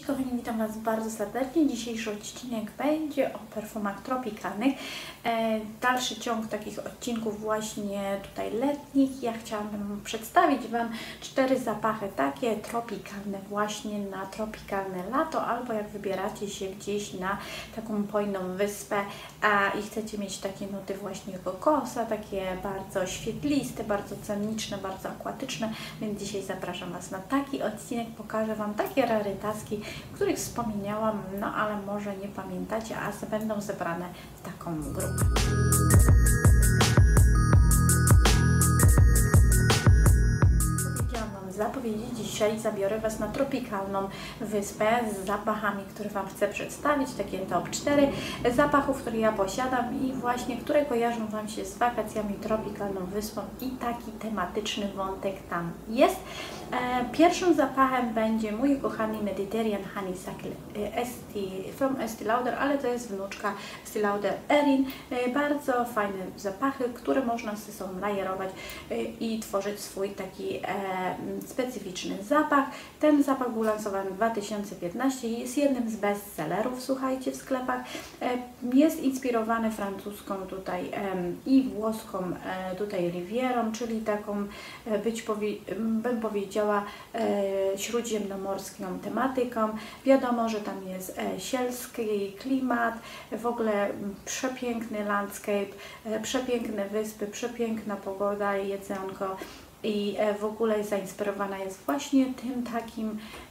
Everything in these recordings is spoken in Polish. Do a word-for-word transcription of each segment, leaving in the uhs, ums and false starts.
kochani, witam Was bardzo serdecznie. Dzisiejszy odcinek będzie o perfumach tropikalnych. E, dalszy ciąg takich odcinków właśnie tutaj letnich. Ja chciałabym przedstawić Wam cztery zapachy takie tropikalne właśnie na tropikalne lato, albo jak wybieracie się gdzieś na taką pojną wyspę a, i chcecie mieć takie nuty właśnie kokosa, takie bardzo świetliste, bardzo ceniczne, bardzo akwatyczne, więc dzisiaj zapraszam Was na taki odcinek. Pokażę Wam takie rarytaski, o których wspomniałam, no ale może nie pamiętacie, a będą zebrane w taką grupę. Zapowiedzi dzisiaj zabiorę Was na tropikalną wyspę z zapachami, które Wam chcę przedstawić, takie top cztery zapachów, które ja posiadam i właśnie, które kojarzą Wam się z wakacjami, tropikalną wyspą i taki tematyczny wątek tam jest. Pierwszym zapachem będzie mój kochany Mediterranean Honeysuckle from Estée Lauder, ale to jest wnuczka Estée Lauder Erin. Bardzo fajne zapachy, które można ze sobą lajerować i tworzyć swój taki specyficzny zapach. Ten zapach był lansowany w dwa tysiące piętnastym i jest jednym z bestsellerów, słuchajcie, w sklepach. Jest inspirowany francuską tutaj i włoską tutaj Rivierą, czyli taką być powie, bym powiedziała śródziemnomorską tematyką. Wiadomo, że tam jest sielski klimat, w ogóle przepiękny landscape, przepiękne wyspy, przepiękna pogoda i jedzonko. I w ogóle zainspirowana jest właśnie tym takim,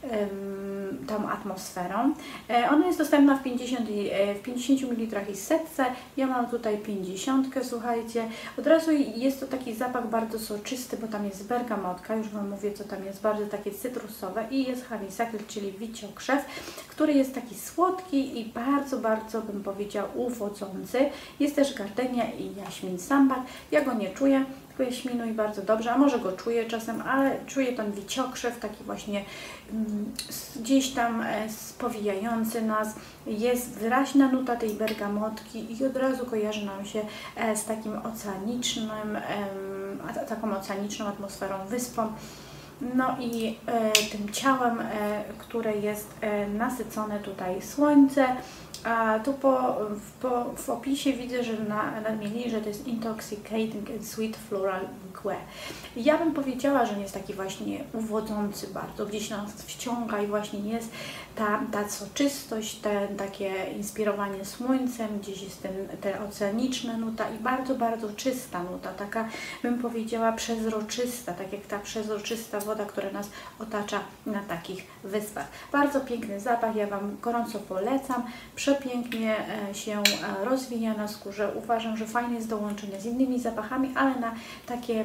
um, tą atmosferą. E, ona jest dostępna w pięćdziesięciu mililitrach i setce. Ja mam tutaj pięćdziesiątkę, słuchajcie. Od razu jest to taki zapach bardzo soczysty, bo tam jest bergamotka, już Wam mówię, co tam jest, bardzo takie cytrusowe i jest honeysuckle, czyli wiciokrzew, który jest taki słodki i bardzo, bardzo bym powiedział uwodzący. Jest też gardenia i jaśmin sambar. Ja go nie czuję, jaśminu i bardzo dobrze, a może go czuję czasem, ale czuję ten wiciokrzew, taki właśnie mm, gdzieś tam e, spowijający nas. Jest wyraźna nuta tej bergamotki i od razu kojarzy nam się e, z takim oceanicznym, e, taką oceaniczną atmosferą, wyspą. No i e, tym ciałem, e, które jest e, nasycone tutaj słońce. A tu po, po, w opisie widzę, że na, nadmienili, że to jest intoxicating and sweet floral bouquet. Ja bym powiedziała, że on jest taki właśnie uwodzący bardzo, gdzieś nas wciąga i właśnie jest ta, ta soczystość, te, takie inspirowanie słońcem, gdzieś jest ten, te oceaniczna nuta i bardzo, bardzo czysta nuta, taka bym powiedziała przezroczysta, tak jak ta przezroczysta woda, która nas otacza na takich wyspach. Bardzo piękny zapach, ja Wam gorąco polecam. Przepięknie się rozwija na skórze. Uważam, że fajne jest dołączenie z innymi zapachami, ale na takie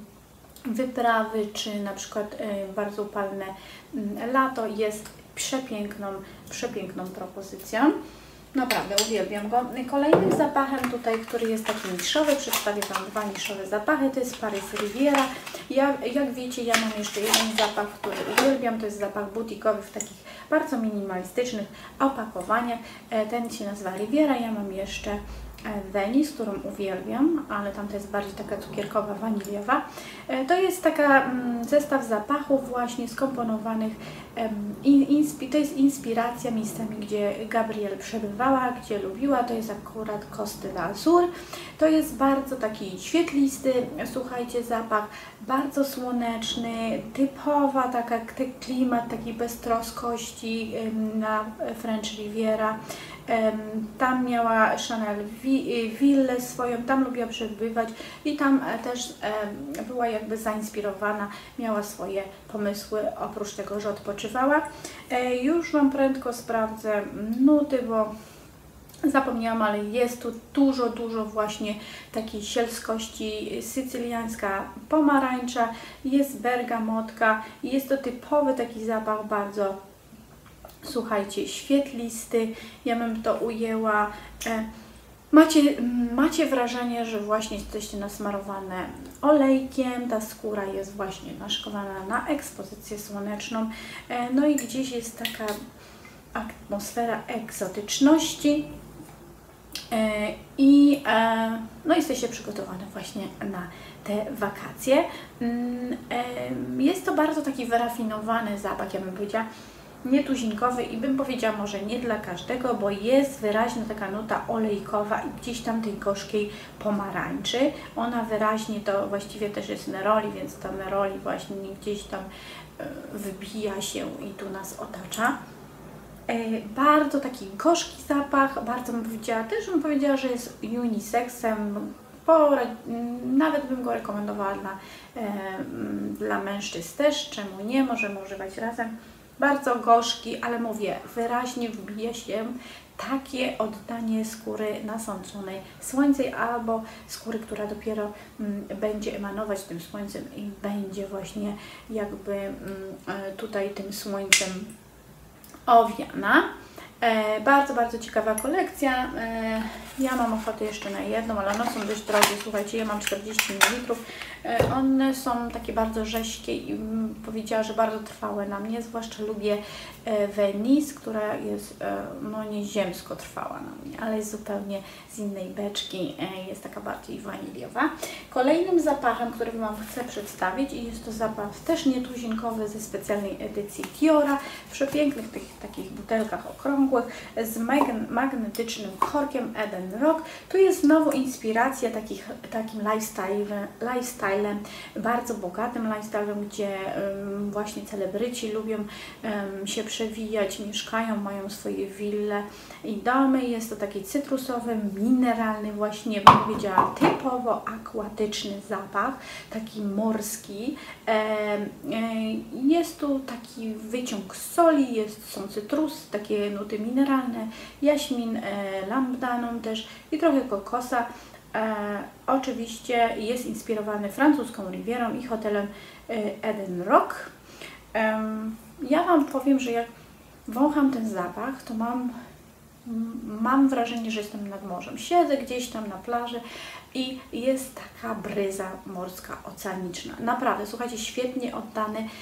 wyprawy, czy na przykład bardzo upalne lato jest przepiękną, przepiękną propozycją. Naprawdę uwielbiam go. Kolejnym zapachem tutaj, który jest taki niszowy, przedstawię Wam dwa niszowe zapachy, to jest Paris Riviera. Ja, jak wiecie, ja mam jeszcze jeden zapach, który uwielbiam, to jest zapach butikowy w takich bardzo minimalistycznych opakowaniach. Ten się nazywa Riviera, ja mam jeszcze Venice, którą uwielbiam, ale tam to jest bardziej taka cukierkowa, waniliowa. To jest taka mm, zestaw zapachów właśnie skomponowanych. Um, to jest inspiracja miejscami, gdzie Gabrielle przebywała, gdzie lubiła. To jest akurat Costa d'Azur. To jest bardzo taki świetlisty, słuchajcie, zapach, bardzo słoneczny, typowa taka klimat takiej beztroskości um, na French Riviera. Um, tam miała Chanel willę swoją, tam lubiła przebywać i tam też um, była jakby zainspirowana, miała swoje pomysły, oprócz tego, że odpoczywała. E, już Wam prędko sprawdzę nuty, bo zapomniałam, ale jest tu dużo, dużo właśnie takiej sielskości, sycyliańska pomarańcza, jest bergamotka i jest to typowy taki zapach bardzo, słuchajcie, świetlisty. Ja bym to ujęła. Macie, macie wrażenie, że właśnie jesteście nasmarowane olejkiem, ta skóra jest właśnie naszkowana na ekspozycję słoneczną. No i gdzieś jest taka atmosfera egzotyczności. I no jesteście przygotowane właśnie na te wakacje. Jest to bardzo taki wyrafinowany zapach, ja bym powiedziała. nietuzinkowy i bym powiedziała może nie dla każdego, bo jest wyraźna taka nuta olejkowa i gdzieś tam tej gorzkiej pomarańczy. Ona wyraźnie to właściwie też jest neroli, więc ta neroli właśnie gdzieś tam wybija się i tu nas otacza. Bardzo taki gorzki zapach, bardzo bym powiedziała, też bym powiedziała, że jest unisexem, bo nawet bym go rekomendowała dla, dla mężczyzn też, czemu nie, możemy używać razem. Bardzo gorzki, ale mówię, wyraźnie wbija się takie oddanie skóry nasączonej słońcem albo skóry, która dopiero mm, będzie emanować tym słońcem i będzie właśnie jakby mm, tutaj tym słońcem owiana. E, bardzo, bardzo ciekawa kolekcja. E, ja mam ochotę jeszcze na jedną, ale one są dość drogie. Słuchajcie, ja mam czterdzieści mililitrów. E, one są takie bardzo rześkie i mm, powiedziała, że bardzo trwałe na mnie. Zwłaszcza lubię e, Venice, która jest e, no nieziemsko trwała na mnie, ale jest zupełnie z innej beczki. E, jest taka bardziej waniliowa. Kolejnym zapachem, który Wam chcę przedstawić, i jest to zapach też nietuzinkowy ze specjalnej edycji Diora, w przepięknych tych takich butelkach okrągłych, z magnetycznym korkiem Eden Rock. Tu jest znowu inspiracja takich, takim lifestyle, lifestylem, bardzo bogatym lifestylem, gdzie um, właśnie celebryci lubią um, się przewijać, mieszkają, mają swoje wille i domy. Jest to taki cytrusowy, mineralny, właśnie bym powiedziała typowo akwatyczny zapach, taki morski. E, e, jest tu taki wyciąg soli, jest, są cytrusy, takie nuty mineralne, jaśmin, e, lamdaną też i trochę kokosa. E, oczywiście jest inspirowany francuską Rivierą i hotelem e, Eden Rock. E, ja Wam powiem, że jak wącham ten zapach, to mam, mam wrażenie, że jestem nad morzem. Siedzę gdzieś tam na plaży i jest taka bryza morska, oceaniczna. Naprawdę, słuchajcie, świetnie oddany. Um,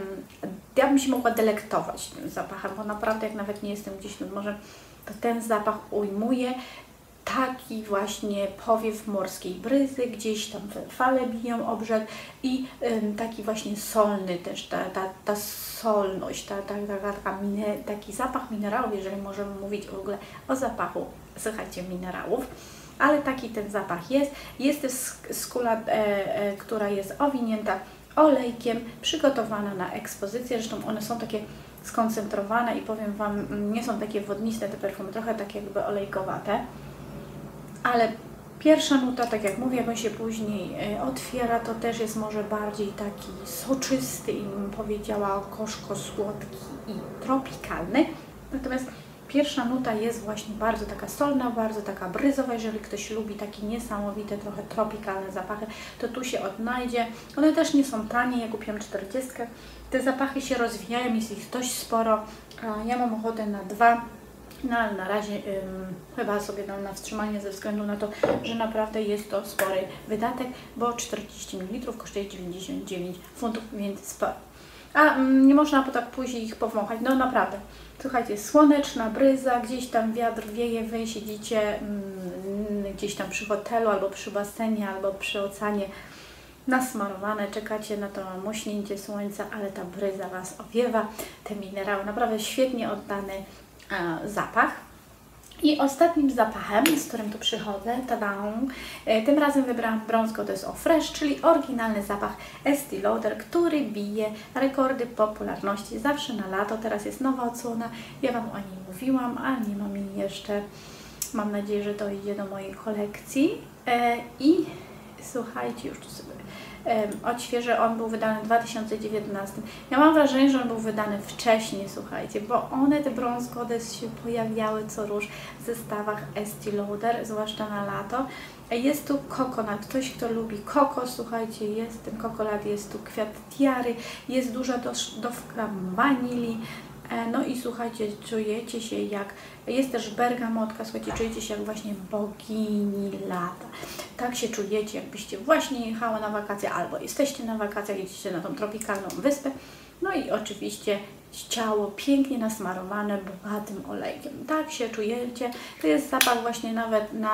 ja bym się mogła delektować tym zapachem, bo naprawdę jak nawet nie jestem gdzieś nad morzem, to ten zapach ujmuje taki właśnie powiew morskiej bryzy, gdzieś tam fale biją o brzeg i um, taki właśnie solny też, ta, ta, ta solność, ta, ta, ta, ta mine, taki zapach minerałów, jeżeli możemy mówić w ogóle o zapachu, słuchajcie, minerałów. Ale taki ten zapach jest. Jest też skóra, e, e, która jest owinięta olejkiem, przygotowana na ekspozycję. Zresztą one są takie skoncentrowane i powiem Wam, nie są takie wodniste te perfumy, trochę tak jakby olejkowate. Ale pierwsza nuta, tak jak mówię, jak on się później e, otwiera, to też jest może bardziej taki soczysty i bym powiedziała gorzko-słodki i tropikalny. Natomiast pierwsza nuta jest właśnie bardzo taka solna, bardzo taka bryzowa. Jeżeli ktoś lubi takie niesamowite, trochę tropikalne zapachy, to tu się odnajdzie. One też nie są tanie, ja kupiłam czterdziestkę. Te zapachy się rozwijają, jest ich dość sporo. Ja mam ochotę na dwa, no ale na razie ym, chyba sobie dam na wstrzymanie ze względu na to, że naprawdę jest to spory wydatek, bo czterdzieści mililitrów kosztuje dziewięćdziesiąt dziewięć funtów, więc sporo. A mm, nie można po tak później ich powąchać, no naprawdę. Słuchajcie, słoneczna bryza, gdzieś tam wiatr wieje, wy siedzicie mm, gdzieś tam przy hotelu, albo przy basenie, albo przy oceanie nasmarowane, czekacie na to muśnięcie słońca, ale ta bryza Was owiewa, te minerały, naprawdę świetnie oddany e, zapach. I ostatnim zapachem, z którym tu przychodzę, tada, tym razem wybrałam Bronze Goddess Eau Fraiche, czyli oryginalny zapach Estée Lauder, który bije rekordy popularności zawsze na lato. Teraz jest nowa odsłona, ja Wam o niej mówiłam, a nie mam jej jeszcze. Mam nadzieję, że to idzie do mojej kolekcji. E, I słuchajcie, już tu sobie odświeżę, on był wydany w dwa tysiące dziewiętnastym. Ja mam wrażenie, że on był wydany wcześniej, słuchajcie, bo one, te Bronze Goddess, się pojawiały co róż w zestawach Estée Lauder, zwłaszcza na lato. Jest tu kokonat, ktoś kto lubi kokos, słuchajcie, jest ten kokonat, jest tu kwiat tiary, jest duża dawka wanilii. No i słuchajcie, czujecie się jak, jest też bergamotka, słuchajcie, czujecie się jak właśnie bogini lata. Tak się czujecie, jakbyście właśnie jechały na wakacje, albo jesteście na wakacjach, jedziecie na tą tropikalną wyspę. No i oczywiście ciało pięknie nasmarowane bogatym olejkiem. Tak się czujecie. To jest zapach właśnie nawet na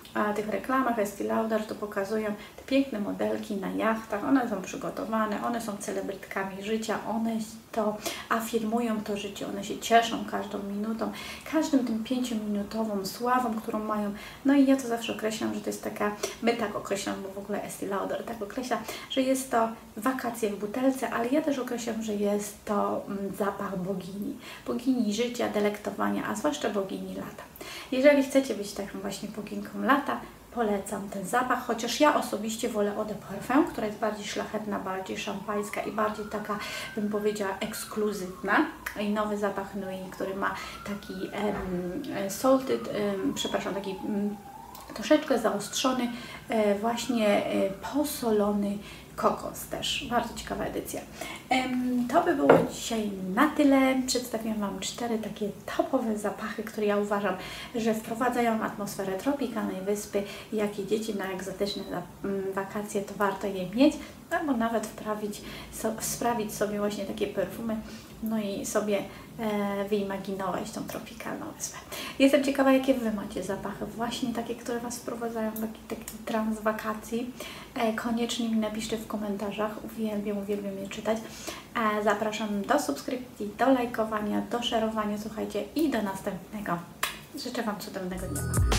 a tych reklamach Estée Lauder to pokazują te piękne modelki na jachtach, one są przygotowane, one są celebrytkami życia, one to afirmują to życie, one się cieszą każdą minutą, każdym tym pięciominutową sławą, którą mają. No i ja to zawsze określam, że to jest taka, my tak określam, bo w ogóle Estée Lauder tak określa, że jest to wakacje w butelce, ale ja też określam, że jest to mm, zapach bogini, bogini życia, delektowania, a zwłaszcza bogini lata. Jeżeli chcecie być taką właśnie boginką lata, polecam ten zapach, chociaż ja osobiście wolę Eau de Parfum, która jest bardziej szlachetna, bardziej szampańska i bardziej taka, bym powiedziała, ekskluzywna. I nowy zapach Nui, który ma taki um, salted, um, przepraszam, taki um, troszeczkę zaostrzony, e, właśnie e, posolony kokos też. Bardzo ciekawa edycja. Um, to by było dzisiaj na tyle. Przedstawiłam Wam cztery takie topowe zapachy, które ja uważam, że wprowadzają atmosferę tropikalnej wyspy. Jak jedziecie na egzotyczne wakacje, to warto je mieć, albo nawet wprawić, so, sprawić sobie właśnie takie perfumy, no i sobie e, wyimaginować tą tropikalną wyspę. Jestem ciekawa, jakie Wy macie zapachy, właśnie takie, które Was wprowadzają w taki, taki trans wakacji. E, koniecznie mi napiszcie w komentarzach, uwielbiam, uwielbiam je czytać. E, zapraszam do subskrypcji, do lajkowania, do szerowania, słuchajcie, i do następnego. Życzę Wam cudownego dnia.